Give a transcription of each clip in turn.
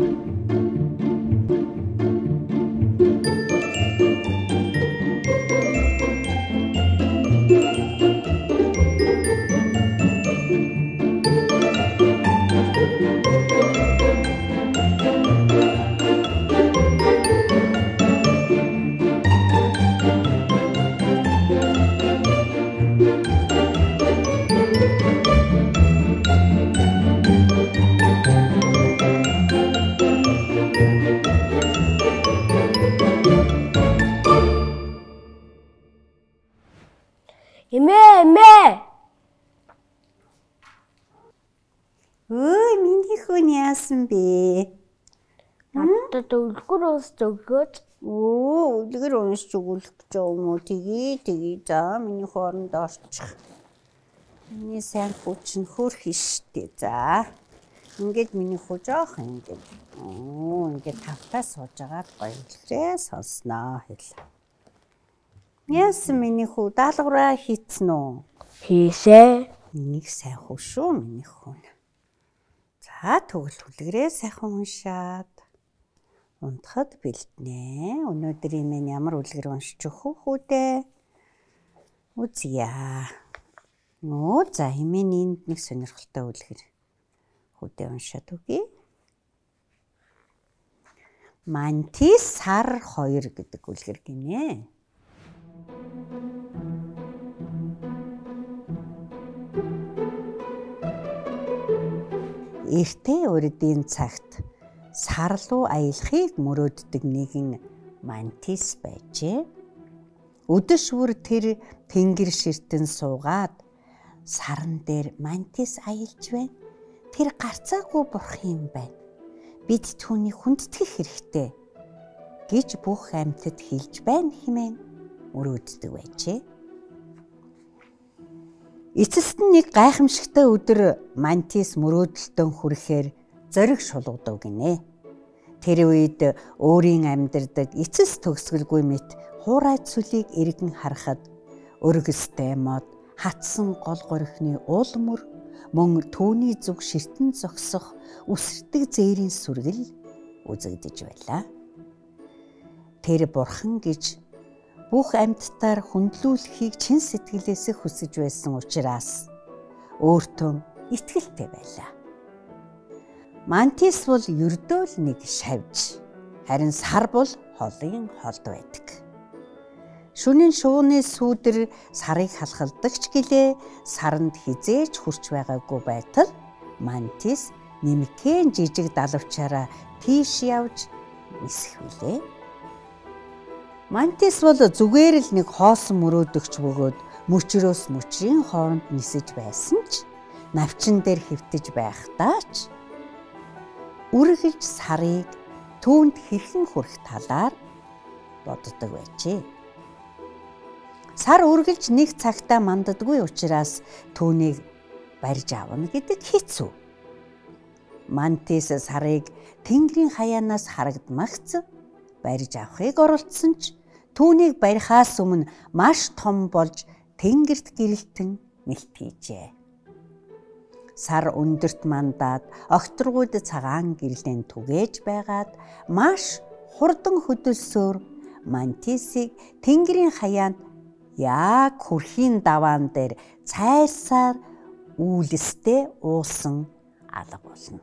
Эмээ. Ой, миний хүн яасан бэ? Надад үлгэр уус өгөөч. Үлгэр уншиж өгөх гэж юм уу? Тэгээ. За, миний хооронд орчих. Миний сайн хүчин хөрх штэ. За. Ингээд миний хүү жоох ингээд. Ингээд тавтаа сууж агаад гоёлрээ сонсноо хэл. Яасан миний хүү даалгавраа хийцэн үү? Хийсэ. Нэг сайн хүү шүү миний хүн. За, тэгвэл хүлгэрээ сайхан уншаад унтахад бэлтнэ. Өнөөдрийн минь ямар үлгэр уншиж өгөх үү дээ? Үзье. За хэмээн энд нэг сонирхолтой үлгэр хүүдээ уншаад үгэй. Мантис сар 2 гэдэг үлгэр гинэ. Эртээ урдын цагт сар руу аялахыг мөрөөддөг нэгэн мантис байжээ. Өдөшвөр тэр тэнгэр ширтэн суугаад саран дээр мантис аялж байна. Тэр гарцаагүй бурх юм байна. Бид түүнийг хүндэтгэх хэрэгтэй гэж бүх амьтад хэлж байна хэмээн мөрөөддөг байжээ. Эцэст нь нэг гайхамшигтай өдөр мантис мөрөөдөлтөө хүрэхээр зориг шулгадав гинэ. Тэр үед өөрийн амьдардаг эцэс төгсгөлгүй мэт хуурай цүлийг эргэн харахад өргөстэй мод, хатсан гол горхины уул мөр, мөн түүний зүг ширтэн зогсох үсэрдэг зээрийн сүргэл үзэгдэж байлаа. Тэр бурхан гэж бүх амьтдаар хүндлүүлэхийг чин сэтгэлээсээ хүсэж байсан учраас өөртөө итгэлтэй байлаа. Мантис бол ердөө л нэг шавж, харин сар бол холын холд байдаг. Шөнийн шууны сүүдэр сарыг халахалдагч гэлээ саранд хизээж хүрч байгаагүй байтал мантис нэмэгхэн жижиг далавчаараа тийш явж нисэхвүлээ. Мантис бол зүгээр л нэг хоосон мөрөөдөгч бөгөөд мөчрөөс мөчрийн хооронд нисэж байсан ч навчин дээр хэвтэж байхдаа ч үргэлж сарыг түүнд хэрхэн хүрэх талаар боддог байжээ. Сар үргэлж нэг цагтаа манддаггүй учраас түүнийг барьж авна гэдэг хэцүү. Мантис сарыг тэнгэрийн хаяанаас харагдмагц барьж авахыг оролдсон ч түүнийг барихаас өмнө маш том болж тэнгэрт гэрэлтэн мэлт хийжээ. Сар өндөрт мандаад огторгууд цагаан гэрлэн түгээж байгаад маш хурдан хөдөлсөөр мантисыг тэнгэрийн хаяанд яг хүрхийн даваан дээр цайрсаар үүлстэй уусан алга болно.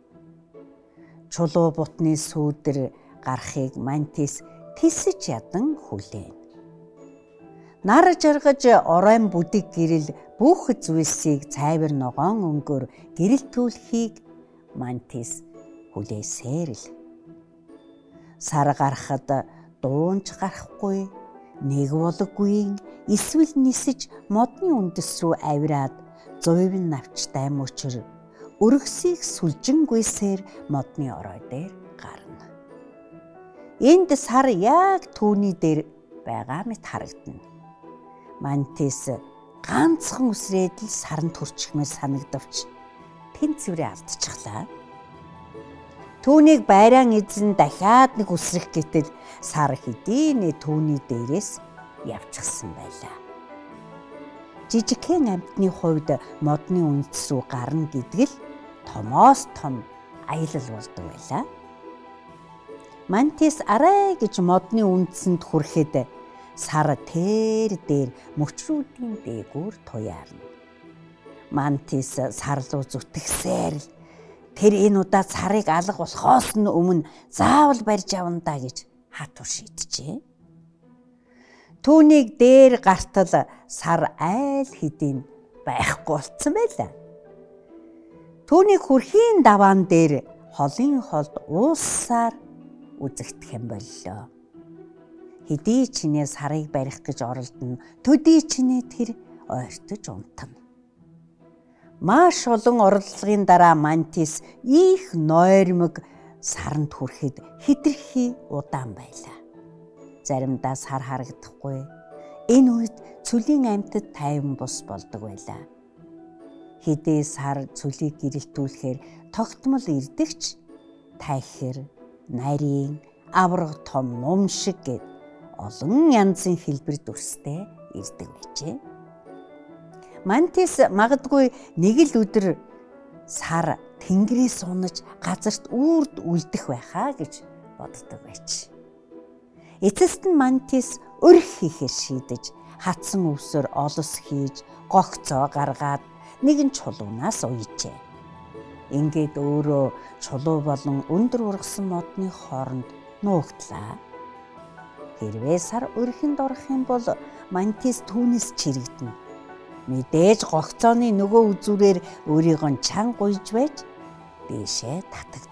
Чулуу бутны сүүдэр гарахыг мантис тисэж ядан хүлээн. Нар жаргаж оройн бүдэг гэрэл бүх зүйлсийг цайвар ногоон өнгөөр гэрэлтүүлэхийг мантис хүлээсээр л. Сар гарахад дуунч гарахгүй, нэг болггүй, эсвэл нисэж модны үндэс рүү авираад зуйвын навчтай мөчөр өргөсийг сүлжингүйсээр модны орой дээр гарна. Энд сар яг түүний дээр байгаа мэт харагдана. Мантис ганцхан үсрээд л саранд хүрчихмээр санагдавч тэнцвэрээ алдчихлаа. Түүнийг байран эзэн дахиад нэг үсрэх гэтэл сар хэдийнэ түүний дээрээс явчихсан байлаа. Жижигхэн амьтны хувьд модны үндэс рүү гарна гэдэг л томоос том аялал болдог байлаа. Мантис арай гэж модны үндсэнд хүрэхэд сар тэр дээр мөчрүүдийн дээгүүр туяарна. Мантис сар руу зүтгэсээр л тэр энэ удаа сарыг алга болохоос нь өмнө заавал барьж авна да гэж хатуу шийджээ. Түүнийг дээр гартал сар айл хэдийн байхгүй болцсон байлаа. Түүнийг хүрхийн даваан дээр холын холд ууссаар үзэгдэх юм боллоо. Хэдий чинээ сарыг барих гэж оролдоно, төдий чинээ тэр ойртож унтана. Маш олон орлогын дараа Мантис их ноёрмог саранд хүрэхэд хэтэрхий удаан байлаа. Заримдаа сар харагдахгүй. Энэ үед цөлийн амьтад тайван бус болдог байлаа. Хэдий сар цөлийг гэрэлтүүлэхээр тогтмол ирдэгч тайхэр, нарийн, авраг том ном шиг гэд олон янзын хэлбэр дүрстэй ирдэг байжээ. Мантис магадгүй нэг л өдөр сар тэнгэрээс унаж газарт үрд үлдэх байхаа гэж боддог байж. Эцэст нь Мантис өрх хийхээр шийдэж хатсан өвсөөр олос хийж гогцоо гаргаад нэгэн чулуунаас уйжээ. Ингээд өөрөө чулуу болон өндөр ургасан модны хооронд нуугдлаа. Хэрвээ сар өрхөнд орох юм бол Мантис түүнээс чирэгдэнэ. Мэдээж гогцооны нөгөө үзүүрээр өөрийгөө чанга уйж байж дээшээ татагдана.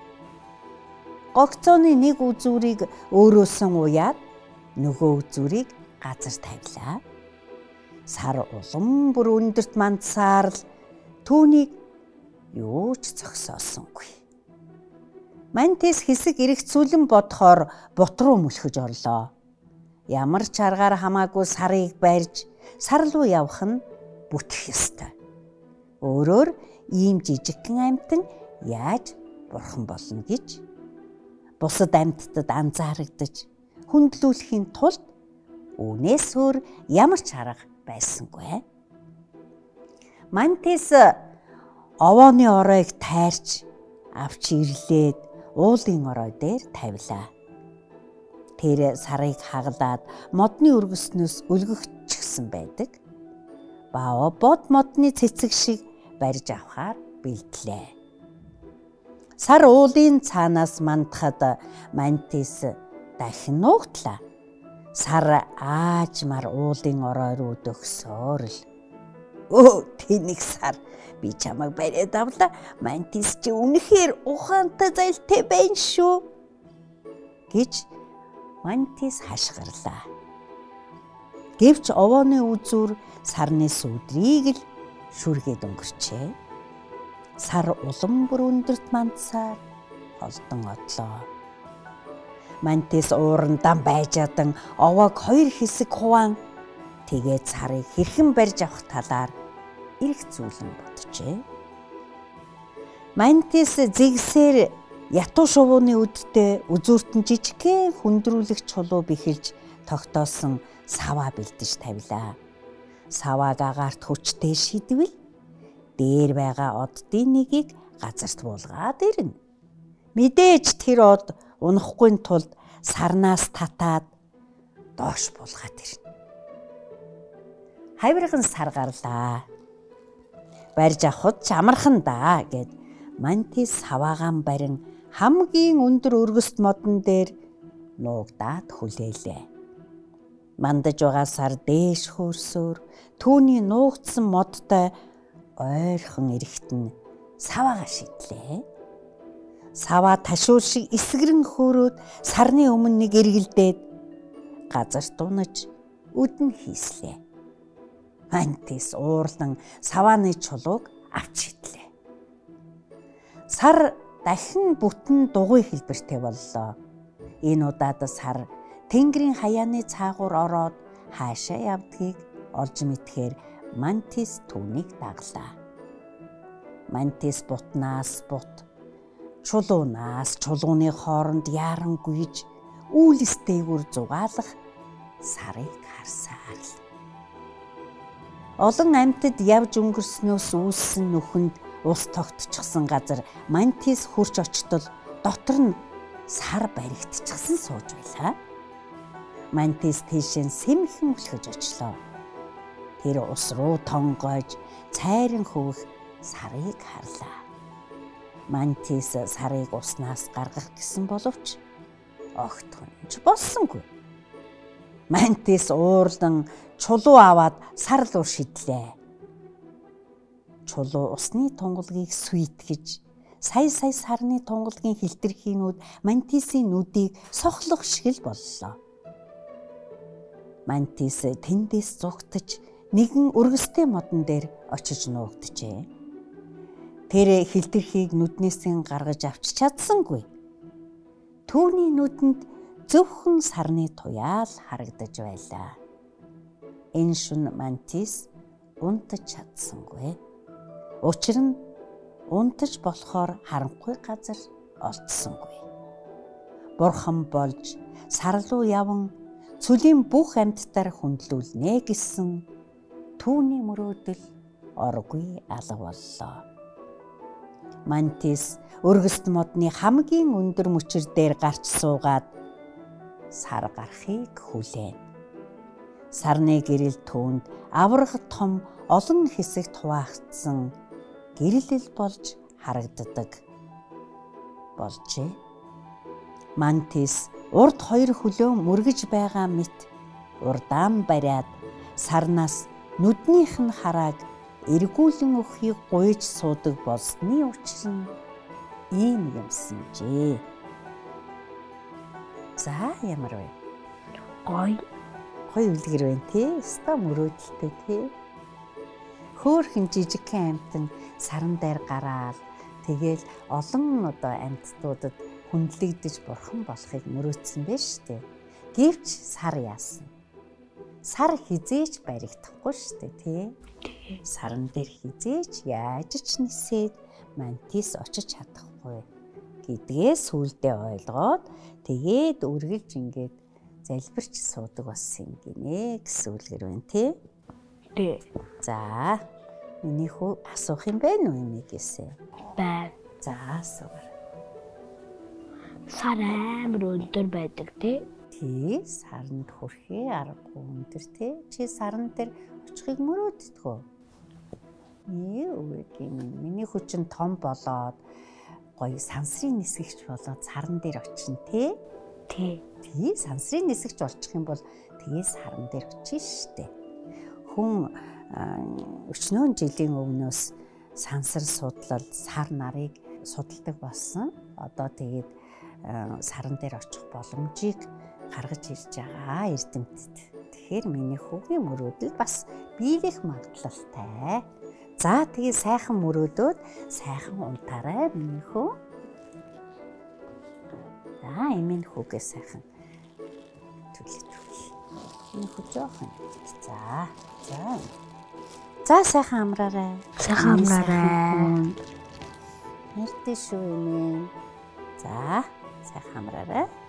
Гогцооны нэг үзүүрийг өөрөөсөн уяад нөгөө үзүүрийг газар тавилаа. Сар улам бүр өндөрт мандсаар л түүнийг юу ч зогсоосонгүй. Мантис хэсэг эрэх зүлэн бодохоор бут руу мөлхөж орлоо. Ямар ч аргаар хамаагүй сарыг барьж сар руу явах нь бүтэх ёстой. Өөрөөр ийм жижигхэн амьтан яаж бурхан болно гэж бусад амьтдад анзаарагдаж хүндлүүлэхийн тулд үүнээс өөр ямар ч арга байсангүй. Мантис овооны оройг тайрч авч ирлээд уулын орой дээр тавилаа. Тэр сарыг хаглаад модны өргөснөөс өлгөгчсөн байдаг. Бао бод модны цэцэг шиг барьж авахар бэлдлээ. Сар уулын цаанаас мандахад Мантис дахин нуугдлаа. Сар аажмаар уулын орой руу дөгсөөр л. Өө тэнэг сар, би чамайг бариад авлаа. Мантис чи үнэхээр ухаантай зайлтай байна шүү гэж Мантис хашгирлаа. Гэвч овооны үзүүр сарны сүдрийг л шүргээд өнгөрчээ. Сар улам бүр өндөрт мандсаар холдон одлоо. Мантис уурандаа байжаадан овоог хоёр хэсэг хуваан тэгээд сарыг хэрхэн барьж авах талаар эрх зүүлэн боджээ. Мантис зэгсээр ятуу шувууны үдтэй үзүүртэн жижигхэн хүндрүүлэх чулуу бэхэлж тогтоосон саваа бэлдэж тавилаа. Савааг агаарт хүчтэй шидвэл дээр байгаа оддын нэгийг газарт буулгаад ирнэ. Мэдээж тэр од унахгүй тулд сарнаас татаад доош буулгаад ирнэ. Хавирган сар гарлаа. Барьж авахд чамархан да гэд Мантис саваагаан барин хамгийн өндөр өргөст модон дээр нуугдаад хүлээлээ. Мандаж байгаа сар дээш хөрсөөр түүний нуугдсан модтой ойрхон эрэхтэн саваагаа шидлээ. Саваа ташуул шиг эсгэрэн хөөрөөд сарны өмнө нэг эргэлдээд газарт унаж үдэн хийслээ. Мантис уурлан савааны чулууг авч шидлээ. Сар дахин бүтэн дугуй хэлбэртэй боллоо. Энэ удаад сар тэнгэрийн хаяаны цаагуур ороод хаашаа явдгийг олж мэдхээр Мантис түүнийг даглаа. Мантис бутнаас бут, чулуунаас чулууны хооронд ярангүйж үүлс дээгүүр зугаалах сарыг харсаар л. Олон амьтад явж өнгөрснөөс үүссэн нүхэнд ус тогтчихсон газар Мантис хурч очтол дотор нь сар баригдчихсан сууж байлаа. Мантис тийшээ сэмхэн өсгөж очлоо. Тэр ус руу тонгойж цайран хөвөх сарыг харлаа. Мантис сарыг уснаас гаргах гэсэн боловч огт хөнж болсонгүй. Мантис уурлан чулуу аваад сар руу шидлээ. Чулуу усны тунгалгийг сүйтгэж, сая сарны тунгалгийн хилтерхийнүүд Мантисийн нүдийг сохлох шиг л боллоо. Мантис тэндээс зугтаж нэгэн өргөстэй модон дээр очиж нуугджээ. Тэр хилтерхийг нүднээсээ гаргаж авч чадсангүй. Түүний нүдэнд зөвхөн сарны туяал харагдаж байлаа. Энэ шөнө Мантис унтаж чадсангүй. Учир нь унтаж болохоор харанхуй газар олдсонгүй. Бурхан болж сар руу яван цөлийн бүх амьтдаар хүндлүүлнэ гэсэн түүний мөрөөдөл оргүй алга боллоо. Мантис өргөст модны хамгийн өндөр мөчир дээр гарч суугаад сар гарахыг хүлээн. Сарны гэрэл түүнд аврах том олон хэсэгт хуваагдсан гэрлэл болж харагддаг болжээ. Мантис урд хоёр хөлөө мөргөж байгаа мэт урдаан бариад сарнаас нүднийх нь харааг эргүүлэн өгөхийг гуйж суудаг болсны учир нь ийм юмсанжээ. За ямар вэ? Гоё үлгэр байна тий. Өстой мөрөөдөлтэй тий. Хөөхөн жижигхэн амьтан саран дээр гараал тэгэл олон амьтдуудад хүндлэгдэж бурхан болохыг мөрөөдсөн байж тээ. Гэвч сар яасан? Сар хизээч баригдахгүй штэ тий. Саран дээр хизээч яаж ч нисээд Мантис очиж чадахгүй гэдгээ сүулдэ ойлгоод тэгээд үргэлж ингээд залбирч суудаг болсон юм гинэ гэсэн үлгэр байна тий. Тий. За миний хүү асуух юм байна уу эмээгээсээ? Байна. За асуугаар. Сар амар өндөр байдаг тий. Тий, саранд хүрэхээ аргагүй өндөр тий. Чи саран дээр очихыг мөрөөддөг үү? Миний хүчин том болоод гоё сансрын нисгэгч болоод саран дээр очин тий. Тий. Тий, сансрын нисгэгч болчих юм бол тэгээ саран дээр очих штэ. Хүн өчнөө жилийн өмнөөс сансар судлал сар нарыг судалдаг болсон. Одоо тэгээд саран дээр очих боломжийг гаргаж ирж байгаа эрдэмтэд. Тэгэхээр миний хүүгийн мөрөөдөл бас биелэх магадлалтай. За тэгээ сайхан мөрөөдөөд сайхан унтаарай миний хүү. За эмийн хүүгээ сайхан түлхэх. Энэ хүү жоохон. За сайхан амраарай. Сайхан амраарай. Нэртэй шүү эмээ. За сайхан амраарай.